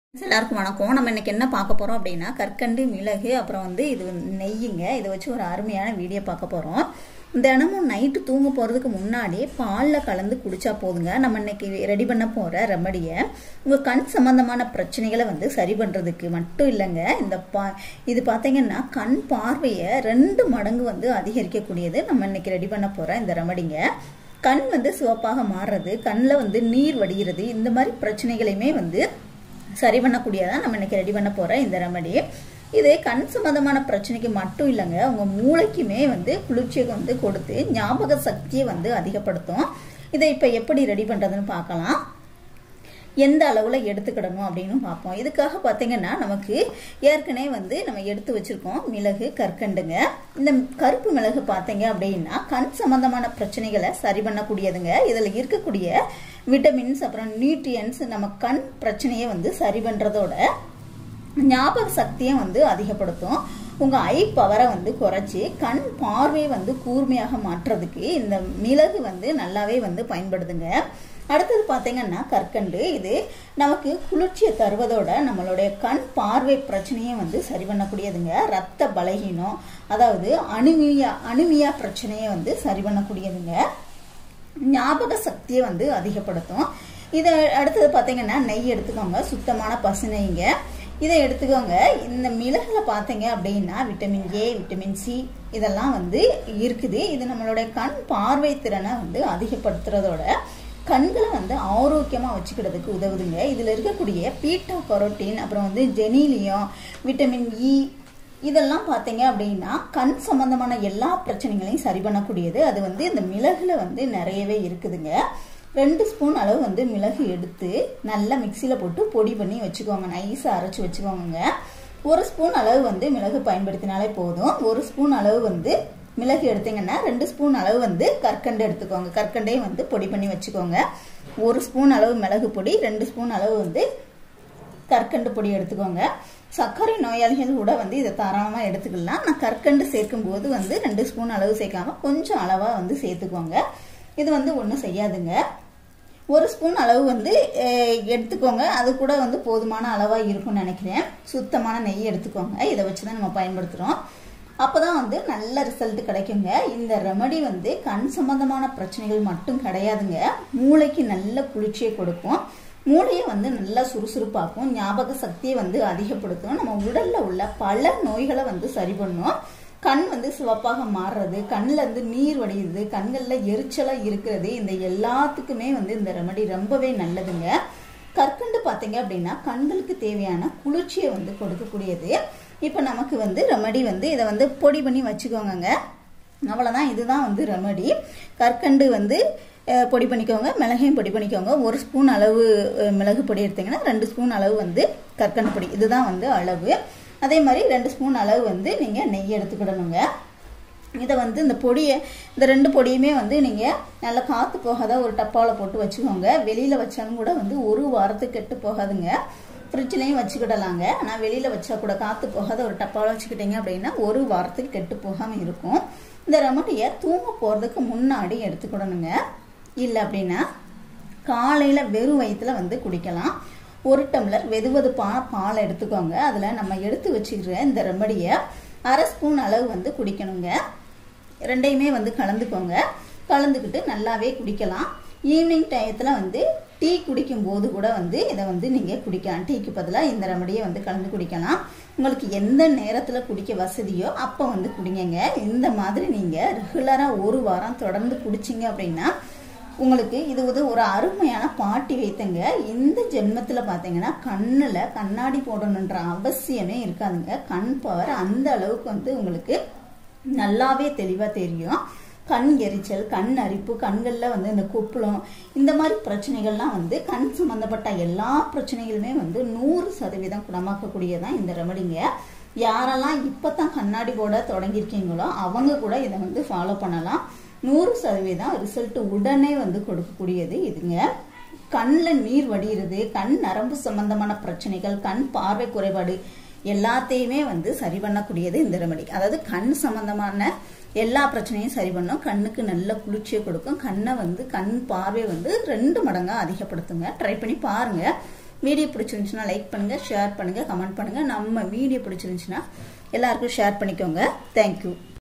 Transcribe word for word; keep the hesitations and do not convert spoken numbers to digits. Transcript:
எல்லாருக்கும் வணக்கம். நம்ம இன்னைக்கு என்ன பார்க்க போறோம் அப்படின்னா கற்கண்டு, மிளகு, அப்புறம் வந்து இது நெய்யுங்க. இதை வச்சு ஒரு அருமையான வீடியோ பார்க்க போறோம். தினமும் நைட்டு தூங்க போறதுக்கு முன்னாடி பாலில் கலந்து குடிச்சா போதுங்க. நம்ம இன்னைக்கு ரெடி பண்ண போற ரெமடியை உங்க கண் சம்பந்தமான பிரச்சனைகளை வந்து சரி பண்றதுக்கு மட்டும் இல்லைங்க. இந்த பா இது பார்த்தீங்கன்னா கண் பார்வையை ரெண்டு மடங்கு வந்து அதிகரிக்கக்கூடியது நம்ம இன்னைக்கு ரெடி பண்ண போற இந்த ரெமடிங்க. கண் வந்து சிவப்பாக மாறுறது, கண்ணில் வந்து நீர் வடிகிறது, இந்த மாதிரி பிரச்சனைகளையுமே வந்து சரி பண்ணக்கூடியதான் நம்ம இன்னைக்கு ரெடி பண்ண போற இந்த ரெமடி. இது கண் சம்பந்தமான பிரச்சனைக்கு மட்டும் இல்லைங்க, உங்க மூளைக்குமே வந்து குளிர்ச்சியை வந்து கொடுத்து ஞாபக சக்தியை வந்து அதிகப்படுத்தும். இதை இப்ப எப்படி ரெடி பண்றதுன்னு பார்க்கலாம். எந்த அளவுல எடுத்துக்கிடணும் அப்படின்னு பார்ப்போம். இதுக்காக பார்த்தீங்கன்னா நமக்கு ஏற்கனவே வந்து நம்ம எடுத்து வச்சிருக்கோம் மிளகு, கற்கண்டுங்க. இந்த கருப்பு மிளகு பார்த்தீங்க அப்படின்னா கண் சம்பந்தமான பிரச்சனைகளை சரி பண்ணக்கூடியதுங்க. இதுல இருக்கக்கூடிய விட்டமின்ஸ் அப்புறம் நியூட்ரியன்ஸ் நம்ம கண் பிரச்சனையை வந்து சரி பண்றதோட ஞாபக சக்தியை வந்து அதிகப்படுத்தும். உங்க ஐ பவரை வந்து குறைச்சி கண் பார்வையை வந்து கூர்மையாக மாற்றுறதுக்கு இந்த மிளகு வந்து நல்லாவே வந்து பயன்படுதுங்க. அடுத்தது பார்த்தீங்கன்னா கற்கண்டு. இது நமக்கு குளிர்ச்சியை தருவதோட நம்மளுடைய கண் பார்வை பிரச்சனையை வந்து சரி பண்ணக்கூடியதுங்க. ரத்த பலகீனம், அதாவது அனிமியா அனிமியா பிரச்சனையை வந்து சரி பண்ணக்கூடியதுங்க. ஞாபக சக்தியை வந்து அதிகப்படுத்தும். இதை அடுத்தது பார்த்தீங்கன்னா நெய் எடுத்துக்கோங்க, சுத்தமான பசு நெய்ங்க. இதை எடுத்துக்கோங்க. இந்த மிளகுல பார்த்தீங்க அப்படின்னா விட்டமின் ஏ, விட்டமின் சி இதெல்லாம் வந்து இருக்குது. இது நம்மளுடைய கண் பார்வை திறனை வந்து அதிகப்படுத்துறதோட கண்களை வந்து ஆரோக்கியமா வச்சுக்கிறதுக்கு உதவுதுங்க. இதுல இருக்கக்கூடிய பீட்டா கரோட்டின், அப்புறம் வந்து ஜெனீலியம், விட்டமின் இ இதெல்லாம் பார்த்தீங்க அப்படின்னா கண் சம்பந்தமான எல்லா பிரச்சனைகளையும் சரி பண்ணக்கூடியது. அது வந்து இந்த மிளகுல வந்து நிறையவே இருக்குதுங்க. ரெண்டு ஸ்பூன் அளவு வந்து மிளகு எடுத்து நல்லா மிக்சியில போட்டு பொடி பண்ணி வச்சுக்கோங்க, நைஸா அரைச்சு வச்சுக்கோங்க. ஒரு ஸ்பூன் அளவு வந்து மிளகு பயன்படுத்தினாலே போதும். ஒரு ஸ்பூன் அளவு வந்து மிளகு எடுத்தீங்கன்னா ரெண்டு ஸ்பூன் அளவு வந்து கற்கண்டு எடுத்துக்கோங்க. கற்கண்டையும் வந்து பொடி பண்ணி வச்சுக்கோங்க. ஒரு ஸ்பூன் அளவு மிளகு பொடி, ரெண்டு ஸ்பூன் அளவு வந்து கற்கண்டு பொடி எடுத்துக்கோங்க. சர்க்கரை நோயாளிகள் கூட வந்து இதை தாராளமாக எடுத்துக்கலாம். நான் கற்கண்டு சேர்க்கும் போது வந்து ரெண்டு ஸ்பூன் அளவு சேர்க்காம கொஞ்சம் அளவா வந்து சேர்த்துக்கோங்க. இது வந்து ஒன்றும் செய்யாதுங்க. ஒரு ஸ்பூன் அளவு வந்து எடுத்துக்கோங்க. அது கூட வந்து போதுமான அளவா இருக்கும்னு நினைக்கிறேன். சுத்தமான நெய் எடுத்துக்கோங்க. இதை வச்சுதான் நம்ம பயன்படுத்துறோம். அப்பதான் வந்து நல்ல ரிசல்ட் கிடைக்குங்க. இந்த ரெமடி வந்து கண் சம்பந்தமான பிரச்சனைகள் மட்டும் கிடையாதுங்க, மூளைக்கு நல்ல குளிர்ச்சியை கொடுக்கும், மூளையை வந்து நல்லா சுறுசுறுப்பாக்கும், ஞாபக சக்தியை வந்து அதிகப்படுத்தும், நம்ம உடல்ல உள்ள பல நோய்களை வந்து சரி பண்ணும். கண் வந்து சிவப்பாக மாறுறது, கண்ணில் இருந்து நீர் வடியுது, கண்கள்ல எரிச்சலா இருக்கிறது, இந்த எல்லாத்துக்குமே வந்து இந்த ரெமடி ரொம்பவே நல்லதுங்க. கற்கண்டு பார்த்தீங்க அப்படின்னா கண்களுக்கு தேவையான குளிர்ச்சியை வந்து கொடுக்கக்கூடியது. இப்போ நமக்கு வந்து ரெமடி வந்து இதை வந்து பொடி பண்ணி வச்சுக்கோங்க. அவ்வளோதான், இதுதான் வந்து ரெமடி. கற்கண்டு வந்து பொடி பண்ணிக்கோங்க, மிளகையும் பொடி பண்ணிக்கோங்க. ஒரு ஸ்பூன் அளவு மிளகு பொடி எடுத்தீங்கன்னா ரெண்டு ஸ்பூன் அளவு வந்து கற்கண்டு பொடி, இதுதான் வந்து அளவு. அதே மாதிரி ரெண்டு ஸ்பூன் அளவு வந்து நீங்கள் நெய் எடுத்துக்கிடணுங்க. இதை வந்து இந்த பொடியை இந்த ரெண்டு பொடியுமே வந்து நீங்கள் நல்லா காற்று போகாத ஒரு டப்பாவில் போட்டு வச்சுக்கோங்க. வெளியில் வச்சாலும் கூட வந்து ஒரு வாரத்துக்கு கெட்டு போகாதுங்க. ஃப்ரிட்ஜ்லேயும் வச்சுக்கிடலாங்க. ஆனால் வெளியில் வச்சா கூட காற்று போகாத ஒரு டப்பாவில் வச்சுக்கிட்டீங்க அப்படின்னா ஒரு வாரத்துக்கு கெட்டு போகாமல் இருக்கும். இந்த ரெமடியை தூங்க போகிறதுக்கு முன்னாடி எடுத்துக்கிடணுங்க. இல்லை அப்படின்னா காலையில் வெறும் வயிற்றுல வந்து குடிக்கலாம். ஒரு டம்ளர் வெதுவெதுப்பான பால் எடுத்துக்கோங்க. அதில் நம்ம எடுத்து வச்சுக்கிற இந்த ரெமடியை அரை ஸ்பூன் அளவு வந்து குடிக்கணுங்க. ரெண்டையுமே வந்து கலந்துக்கோங்க. கலந்துக்கிட்டு நல்லாவே குடிக்கலாம். ஈவினிங் டயத்தில் வந்து டீ குடிக்கும் போது கூட வந்து இதை வந்து நீங்கள் குடிக்கலாம். டீக்கு பதிலாக இந்த ரெமடியை வந்து கலந்து குடிக்கலாம். உங்களுக்கு எந்த நேரத்தில் குடிக்க வசதியோ அப்போ வந்து குடிங்க. இந்த மாதிரி நீங்கள் ரெகுலராக ஒரு வாரம் தொடர்ந்து குடிச்சிங்க அப்படின்னா உங்களுக்கு இது வந்து ஒரு அருமையான பாட்டி வைத்தங்க. இந்த ஜென்மத்தில் பார்த்தீங்கன்னா கண்ணில் கண்ணாடி போடணுன்ற அவசியமே இருக்காதுங்க. கண் பவர் அந்த அளவுக்கு வந்து உங்களுக்கு நல்லாவே தெளிவாக தெரியும். கண் எரிச்சல், கண் அரிப்பு, கண்களில் வந்து இந்த கொப்புளம், இந்த மாதிரி பிரச்சனைகள்லாம் வந்து கண் சம்பந்தப்பட்ட எல்லா பிரச்சனைகளுமே வந்து நூறு சதவீதம் குணமாக்கக்கூடியதான் இந்த ரெமடிங்க. யாரெல்லாம் இப்போ தான் கண்ணாடி போட தொடங்கியிருக்கீங்களோ அவங்க கூட இதை வந்து ஃபாலோ பண்ணலாம். நூறு சதவீதம் ரிசல்ட் உடனே வந்து கொடுக்கக்கூடியது இதுங்க. கண்ணில் நீர் வடிகிறது, கண் நரம்பு சம்பந்தமான பிரச்சனைகள், கண் பார்வை குறைபாடு எல்லாத்தையுமே வந்து சரி பண்ணக்கூடியது இந்த ரெமடி. அதாவது கண் சம்பந்தமான எல்லா பிரச்சனையும் சரி பண்ணும். கண்ணுக்கு நல்ல குளிர்ச்சியை கொடுக்கும். கண்ணை வந்து கண் பார்வை வந்து ரெண்டு மடங்கா அதிகப்படுத்துங்க. ட்ரை பண்ணி பாருங்க. வீடியோ பிடிச்சிருந்துச்சுன்னா லைக் பண்ணுங்கள், ஷேர் பண்ணுங்கள், கமெண்ட் பண்ணுங்கள். நம்ம வீடியோ பிடிச்சிருந்துச்சுன்னா எல்லாருக்கும் ஷேர் பண்ணிக்கோங்க. தேங்க்யூ.